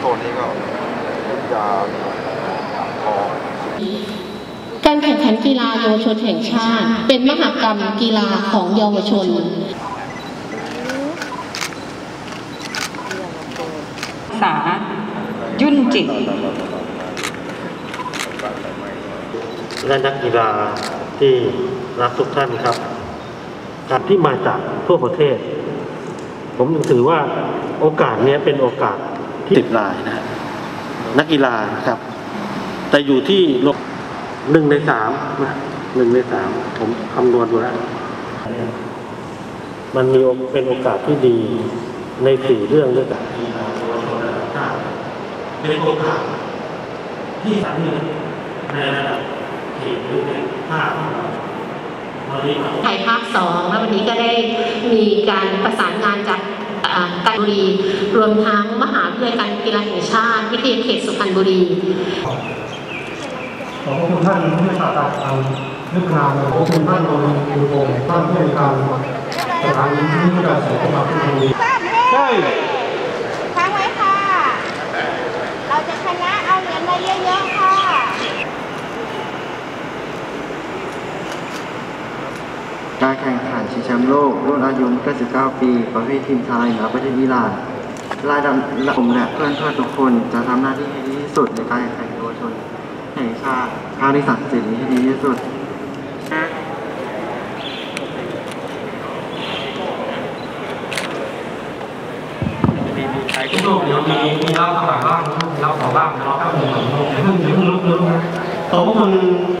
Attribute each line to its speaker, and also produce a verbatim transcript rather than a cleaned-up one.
Speaker 1: โซนนี้ก็จะพอ
Speaker 2: การแข่งขันกีฬาเยาวชนแห่งชาติเป็นมหกรรมกีฬาของเยาวชน
Speaker 3: สายุ่นจิต
Speaker 4: และนักกีฬาที่รักทุกท่านครับการที่มาจากทั่วประเทศผมถือว่าโอกาสนี้เป็นโอกาสที่สิบรายนะนักกีฬาครับแต่อยู่ที่หนึ่งในสามนะหนึ่งในสามผมคำนวณดูแล้วมันมีเป็นโอกาสที่ดีในสี่เรื่องด้วยกันเป็นโอกาสที่สำคัญในระดับเขตหรือในภาค
Speaker 2: ไทยภาคสองแล้ววันนี้ก็ได้มีการประสานงานจากการบุรีรวมทั้งมหาวิทยาลัยการกีฬาแห่งชาติวิทยาเขตสุพรรณบุรี
Speaker 5: ขอบคุณท่านที่ศาสตราจารย์นึกนามขอบคุณท่านโดยดูโงท่านผู้ในการสถานีที่มีการส่งมาที่บุรี
Speaker 6: ใช่ค้างไว้ค่ะเราจะชนะเอาเหรียญมาเยอะๆค่ะ
Speaker 7: การแข่งขันชิงแชมป์โลกรุ่นอายุเก้าสิบเก้าปีประเภททีมชายเหนือประเทศอิหร่านรายดำและผมและเพื่อนเพื่อนทุกคนจะทำหน้าที่ให้ดีที่สุดในการแข่งขันเยาวชนแห่งชาติคราวนี้ศักดิ์สิทธิ์ให้ดีที่สุด
Speaker 5: ทุกโลกเดี๋ยวมีมีเล่าข้างหลังบ้างมีเล่าขอบ้างเล่าข้างหลังบ้างเพิ่งเพิ่งลุกลุกนะขอบคุณ